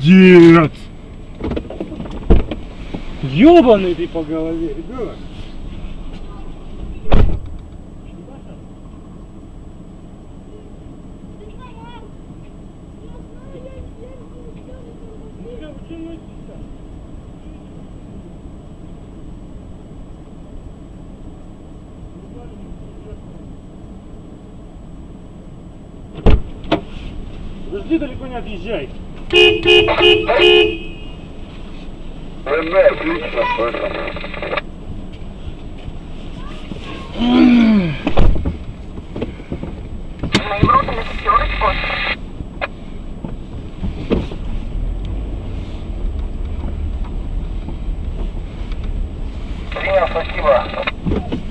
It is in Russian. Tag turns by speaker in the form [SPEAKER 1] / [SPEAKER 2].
[SPEAKER 1] Пиздец! Ёбаный ты по голове, ребенок! Подожди, далеко не отъезжай.
[SPEAKER 2] Отлично, моим ротом на пятерочку. Принял, спасибо.